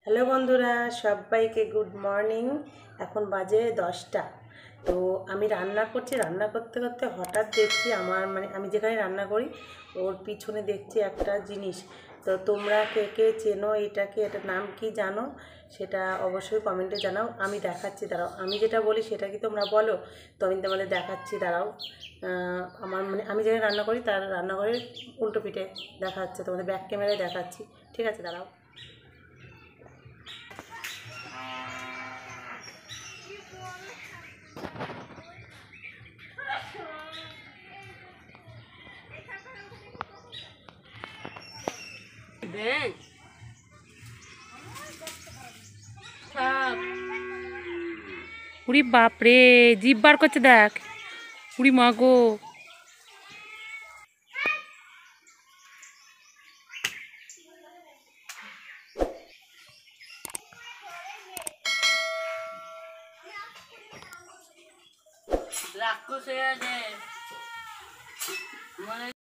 Hello বন্ধুরা, সবাইকে good morning. এখন বাজে 10টা। তো আমি রান্না করছি, রান্না করতে করতে হঠাৎ দেখছি আমি যেখানে রান্না করি ওর পিছনে দেখছি একটা জিনিস। তো তোমরা কে কে চেনো এটাকে, এটার নাম কি জানো সেটা অবশ্যই কমেন্টে জানাও। আমি দেখাচ্ছি, দাঁড়াও, আমি যেটা বলি সেটা কি তোমরা বলো, তো আমি তোমাদের দেখাচ্ছি, দাঁড়াও। আমি যেখানে রান্না করি তার রান্নাঘরের উল্টো পিঠে দেখাচ্ছে, তোমাদের ব্যাক ক্যামেরায় দেখাচ্ছি, ঠিক আছে? দাঁড়াও। উড়ি বাপরে, জিভ বার করছে, দেখ। উড়ি মা গো। রাক্ষস হয়ে আছে।